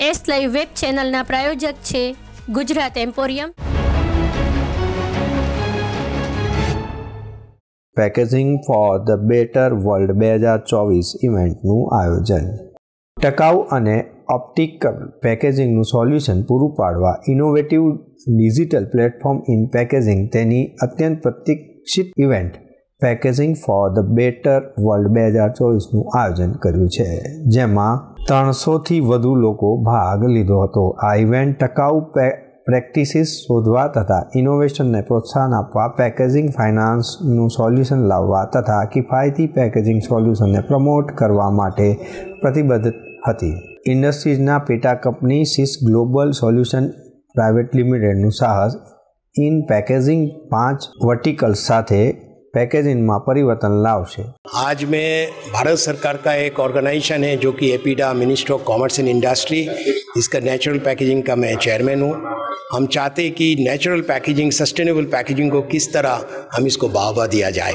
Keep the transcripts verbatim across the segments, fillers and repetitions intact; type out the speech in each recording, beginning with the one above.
S live web ચેનલના પ્રાયોજક છે Gujarat emporium. Packaging for the better world બે હજાર ચોવીસ ઇવેન્ટનું આયોજન. ટકાઉ અને ઓપ્ટિકલ પેકેજિંગનું સોલ્યુશન પૂરું પાડવા innovative digital platform in packaging તેની અત્યંત પ્રતીક્ષિત event packaging for the better world બે હજાર ચોવીસનું આયોજન કર્યું છે, જેમાં ત્રણસોથી વધુ લોકો ભાગ લીધો હતો. આ ઇવેન્ટ ટકાઉ પ્રેક્ટિસીસ શોધવા તથા ઇનોવેશનને પ્રોત્સાહન આપવા, પેકેજિંગ ફાઇનાન્સનું સોલ્યુશન લાવવા તથા કિફાયતી પેકેજિંગ સોલ્યુશનને પ્રમોટ કરવા માટે પ્રતિબદ્ધ હતી. ઇન્ડસ્ટ્રીઝના પેટા company sis global solution private લિમિટેડનું સાહસ ઇન પેકેજિંગ પાંચ વર્ટિકલ્સ સાથે पैकेजिंग में परिवर्तन लावशे. आज मैं भारत सरकार का एक ऑर्गेनाइजेशन है जो कि APEDA, ministry of commerce and industry, इसका नेचुरल पैकेजिंग का मैं चेयरमैन हूँ. हम चाहते हैं कि नेचुरल पैकेजिंग, सस्टेनेबल पैकेजिंग को किस तरह हम इसको बढ़ावा दिया जाए.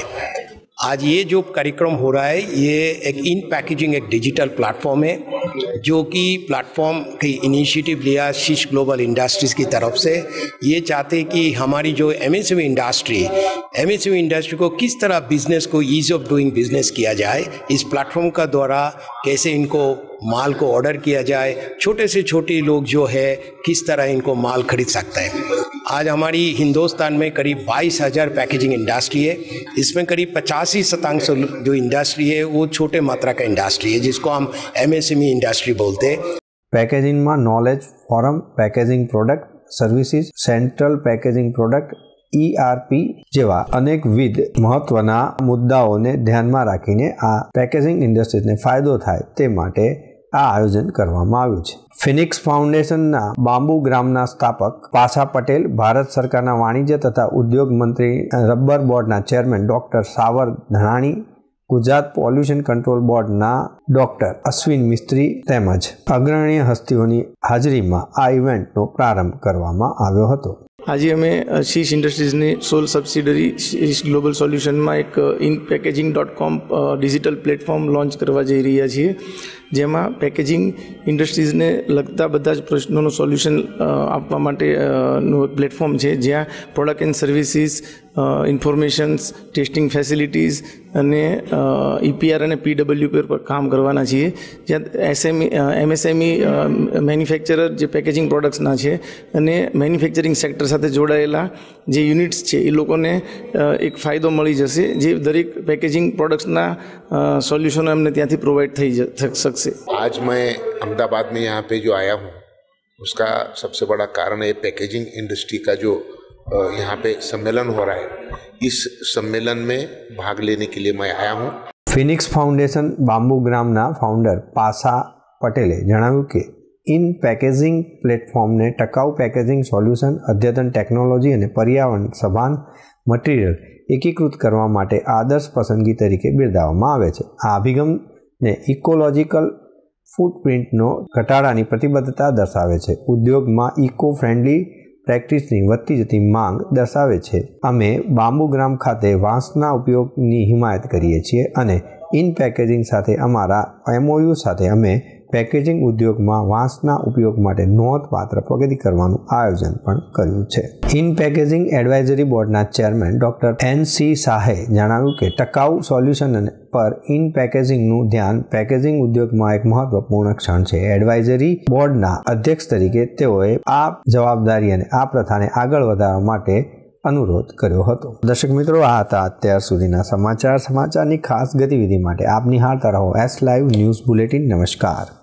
आज ये जो कार्यक्रम हो रहा है ये एक इन पैकेजिंग एक डिजिटल प्लेटफॉर्म है जो कि प्लेटफॉर्म की इनिशिएटिव लिया सिस ग्लोबल इंडस्ट्रीज़ की तरफ से. ये चाहते हैं कि हमारी जो एमएसएमई इंडस्ट्री एमएसएमई इंडस्ट्री को किस तरह बिजनेस को ईज ऑफ डूइंग बिजनेस किया जाए, इस प्लेटफॉर्म का द्वारा कैसे इनको माल को ऑर्डर किया जाए, छोटे से छोटे लोग जो है किस तरह इनको माल खरीद सकते हैं. आज हमारी हिंदुस्तान में करीब बाईस हज़ार पैकेजिंग इंडस्ट्री है. इसमें करीब पचासी शतांश जो इंडस्ट्री है वो छोटे मात्रा का इंडस्ट्री है जिसको हम एमएसएमई इंडस्ट्री बोलते हैं. पैकेजिंग में knowledge forum, packaging product services, central packaging product ERP જેવા અનેકવિધ મહત્વના મુદ્દાઓને ધ્યાનમાં રાખીને આ પેકેજિંગ ઇન્ડસ્ટ્રીને ફાયદો થાય તે માટે આ આયોજન કરવામાં આવ્યું છે. ફિનિક્સ ફાઉન્ડેશનના બાંબુ ગ્રામના સ્થાપક પાસા પટેલ, ભારત સરકારના વાણિજ્ય તથા ઉદ્યોગ મંત્રી, રબર બોર્ડના chairman doctor Savar Dhanani, Gujarat pollution control બોર્ડના ડોક્ટર અશ્વિન મિસ્ત્રી તેમજ અગ્રણીય હસ્તીઓની હાજરીમાં આ ઇવેન્ટનો પ્રારંભ કરવામાં આવ્યો હતો. આજે અમે સિસ ઇન્ડસ્ટ્રીઝની સોલ સબસિડરી સિસ ગ્લોબલ સોલ્યુશનમાં એક in packaging dot com digital platform launch કરવા જઈ રહ્યા છીએ, જેમાં પેકેજિંગ ઇન્ડસ્ટ્રીઝને લગતા બધા જ પ્રશ્નોનું સોલ્યુશન આપવા માટેનું એક પ્લેટફોર્મ છે, જ્યાં product and services, informations, testing facilities અને ઈપીઆર અને પીડબ્લ્યુ પર કામ કરવાના છીએ. જ્યાં એસએમઈ એમએસએમઈ મેન્યુફેક્ચરર જે પેકેજિંગ પ્રોડક્ટ્સના છે અને મેન્યુફેક્ચરિંગ સેક્ટર સાથે જોડાયેલા જે યુનિટ્સ છે એ લોકોને એક ફાયદો મળી જશે, જે દરેક પેકેજિંગ પ્રોડક્ટ્સના સોલ્યુશનો એમને ત્યાંથી પ્રોવાઈડ થઈ सकसे. आज मैं अहमदाबाद में यहाँ पे जो आया हूँ उसका सबसे बड़ा कारण है पैकेजिंग इंडस्ट्री का जो यहाँ पे सम्मेलन हो रहा है. इस सम्मेलन में भाग लेने के लिए मैं आया हूँ. ફિનિક્સ ફાઉન્ડેશન બાંબુ ગ્રામના ફાઉન્ડર પાસા પટેલે જણાવ્યું કે ઇન પેકેજિંગ પ્લેટફોર્મને ટકાઉ પેકેજિંગ સોલ્યુશન, અદ્યતન ટેકનોલોજી અને પર્યાવરણ સભાન મટીરિયલ એકીકૃત કરવા માટે આદર્શ પસંદગી તરીકે બિરદાવવામાં આવે છે. આ અભિગમ ને ઇકોલોજીકલ ફૂટપ્રિન્ટનો ઘટાડાની પ્રતિબદ્ધતા દર્શાવે છે. ઉદ્યોગમાં ઇકો ફ્રેન્ડલી પ્રેક્ટિસની વધતી જતી માંગ દર્શાવે છે. અમે બાંબુ ગ્રામ ખાતે વાંસના ઉપયોગની હિમાયત કરીએ છીએ અને ઇન પેકેજિંગ સાથે અમારા એમઓયુ સાથે અમે પેકેજિંગ ઉદ્યોગમાં વાંસના ઉપયોગ માટે નોંધપાત્ર પ્રગતિ કરવાનું આયોજન પણ કર્યું છે. ઇન પેકેજિંગ એડવાઇઝરી બોર્ડના ચેરમેન ડોક્ટર એન સી શાહે જણાવ્યું કે ટકાઉ સોલ્યુશન પર ઇન પેકેજિંગનું ધ્યાન પેકેજિંગ ઉદ્યોગમાં એક મહત્વપૂર્ણ ક્ષણ છે. એડવાઇઝરી બોર્ડના અધ્યક્ષ તરીકે તેઓએ આ જવાબદારી અને આ પ્રથાને આગળ વધારવા માટે અનુરોધ કર્યો હતો. દર્શક મિત્રો, આ હતા અત્યાર સુધીના સમાચાર. સમાચારની ખાસ ગતિવિધિ માટે આપ નિહાળતા રહો એસ લાઈવ ન્યૂઝ બુલેટિન. નમસ્કાર.